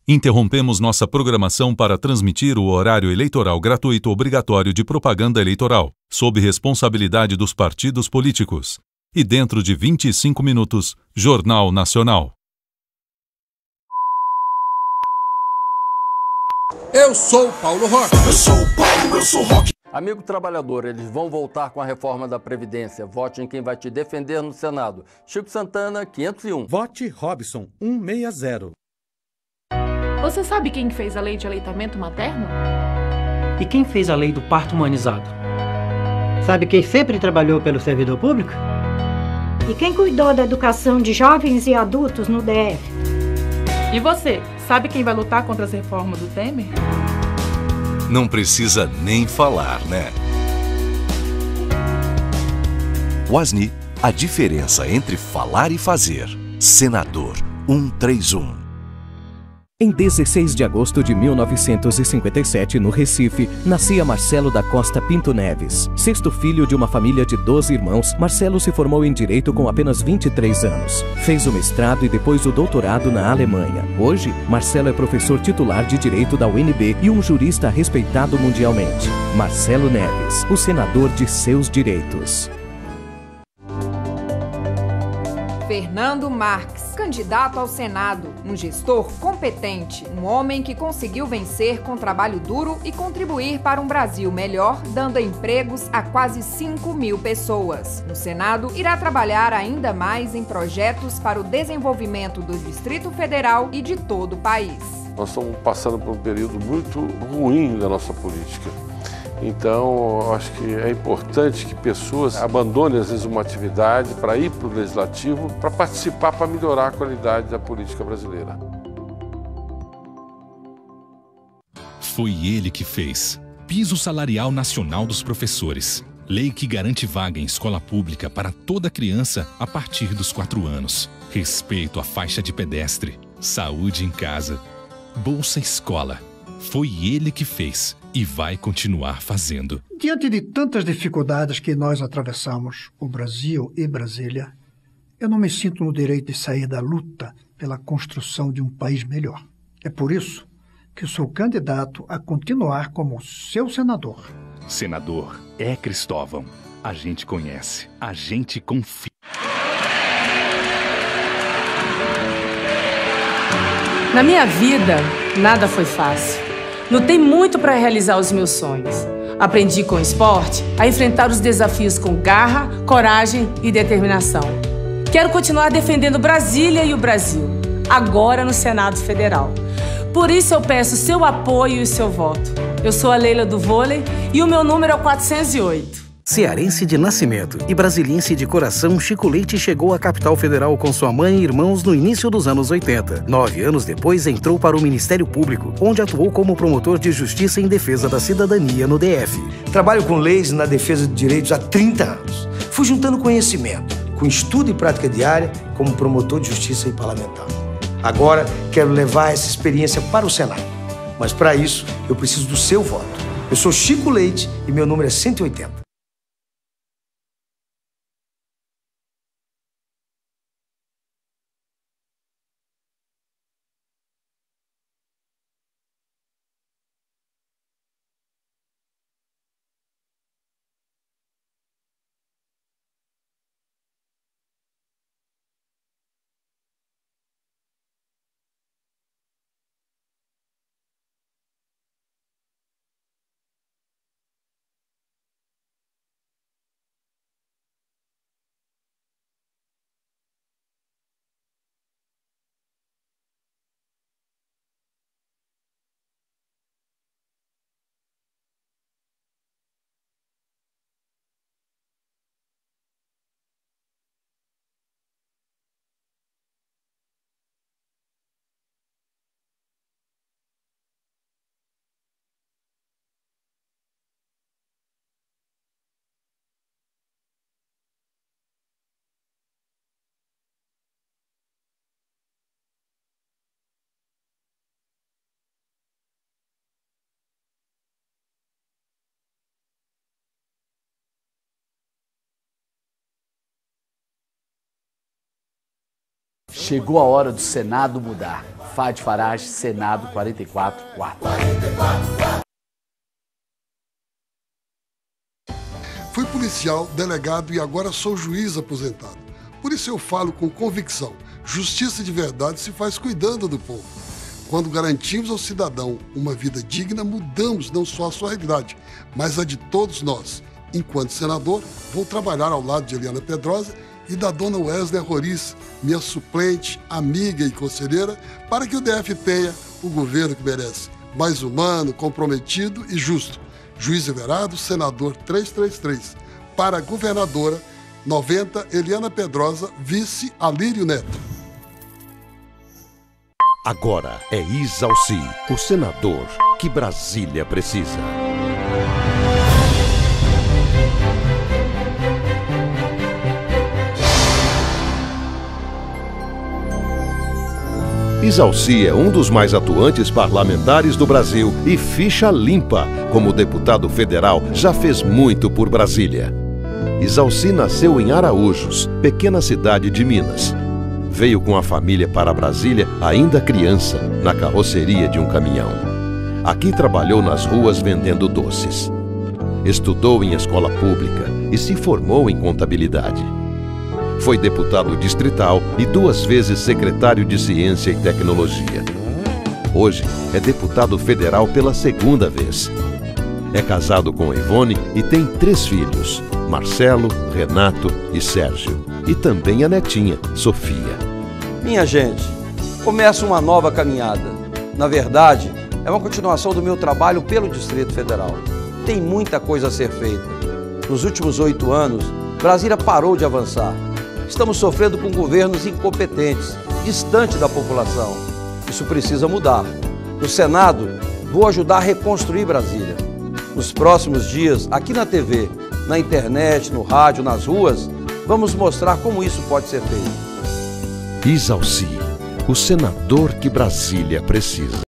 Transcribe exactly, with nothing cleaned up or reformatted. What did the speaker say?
Interrompemos nossa programação para transmitir o horário eleitoral gratuito obrigatório de propaganda eleitoral, sob responsabilidade dos partidos políticos. E dentro de vinte e cinco minutos, Jornal Nacional. Eu sou Paulo Roque. Eu sou Paulo, eu sou Roque. Amigo trabalhador, eles vão voltar com a reforma da Previdência. Vote em quem vai te defender no Senado. Chico Santana, quinhentos e um. Vote Robson, cento e sessenta. Você sabe quem fez a lei de aleitamento materno? E quem fez a lei do parto humanizado? Sabe quem sempre trabalhou pelo servidor público? E quem cuidou da educação de jovens e adultos no D F? E você, sabe quem vai lutar contra as reformas do Temer? Não precisa nem falar, né? Wasni, a diferença entre falar e fazer. Senador cento e trinta e um. Em dezesseis de agosto de mil novecentos e cinquenta e sete, no Recife, nascia Marcelo da Costa Pinto Neves. Sexto filho de uma família de doze irmãos, Marcelo se formou em Direito com apenas vinte e três anos. Fez o mestrado e depois o doutorado na Alemanha. Hoje, Marcelo é professor titular de Direito da U N B e um jurista respeitado mundialmente. Marcelo Neves, o senador de seus direitos. Fernando Marques, candidato ao Senado, um gestor competente, um homem que conseguiu vencer com trabalho duro e contribuir para um Brasil melhor, dando empregos a quase cinco mil pessoas. No Senado, irá trabalhar ainda mais em projetos para o desenvolvimento do Distrito Federal e de todo o país. Nós estamos passando por um período muito ruim da nossa política. Então, eu acho que é importante que pessoas abandonem, às vezes, uma atividade para ir para o Legislativo, para participar, para melhorar a qualidade da política brasileira. Foi ele que fez Piso Salarial Nacional dos Professores, lei que garante vaga em escola pública para toda criança a partir dos quatro anos, respeito à faixa de pedestre, saúde em casa, Bolsa Escola. Foi ele que fez e vai continuar fazendo. Diante de tantas dificuldades que nós atravessamos, o Brasil e Brasília, eu não me sinto no direito de sair da luta pela construção de um país melhor. É por isso que sou candidato a continuar como seu senador. Senador é Cristóvão. A gente conhece, a gente confia. Na minha vida, nada foi fácil. Lutei muito para realizar os meus sonhos. Aprendi com o esporte a enfrentar os desafios com garra, coragem e determinação. Quero continuar defendendo Brasília e o Brasil, agora no Senado Federal. Por isso eu peço seu apoio e seu voto. Eu sou a Leila do Vôlei e o meu número é o quatrocentos e oito. Cearense de nascimento e brasiliense de coração, Chico Leite chegou à capital federal com sua mãe e irmãos no início dos anos oitenta. Nove anos depois, entrou para o Ministério Público, onde atuou como promotor de justiça em defesa da cidadania no D F. Trabalho com leis na defesa de direitos há trinta anos. Fui juntando conhecimento, com estudo e prática diária, como promotor de justiça e parlamentar. Agora, quero levar essa experiência para o Senado. Mas para isso, eu preciso do seu voto. Eu sou Chico Leite e meu número é cento e oitenta. Chegou a hora do Senado mudar. Fadi Farage, Senado quarenta e quatro, quatro. Fui policial, delegado e agora sou juiz aposentado. Por isso eu falo com convicção. Justiça de verdade se faz cuidando do povo. Quando garantimos ao cidadão uma vida digna, mudamos não só a sua realidade, mas a de todos nós. Enquanto senador, vou trabalhar ao lado de Eliana Pedrosa e da dona Wesley Roriz, minha suplente, amiga e conselheira, para que o D F tenha o governo que merece. Mais humano, comprometido e justo. Juiz Everardo, senador trezentos e trinta e três. Para a governadora, noventa, Eliana Pedrosa, vice Alírio Neto. Agora é Isalci, o senador que Brasília precisa. Isalci é um dos mais atuantes parlamentares do Brasil e ficha limpa. Como deputado federal, já fez muito por Brasília. Isalci nasceu em Araújos, pequena cidade de Minas. Veio com a família para Brasília ainda criança, na carroceria de um caminhão. Aqui trabalhou nas ruas vendendo doces. Estudou em escola pública e se formou em contabilidade. Foi deputado distrital e duas vezes secretário de Ciência e Tecnologia. Hoje é deputado federal pela segunda vez. É casado com Ivone e tem três filhos, Marcelo, Renato e Sérgio. E também a netinha, Sofia. Minha gente, começa uma nova caminhada. Na verdade, é uma continuação do meu trabalho pelo Distrito Federal. Tem muita coisa a ser feita. Nos últimos oito anos, Brasília parou de avançar. Estamos sofrendo com governos incompetentes, distante da população. Isso precisa mudar. No Senado, vou ajudar a reconstruir Brasília. Nos próximos dias, aqui na T V, na internet, no rádio, nas ruas, vamos mostrar como isso pode ser feito. Isalci, o senador que Brasília precisa.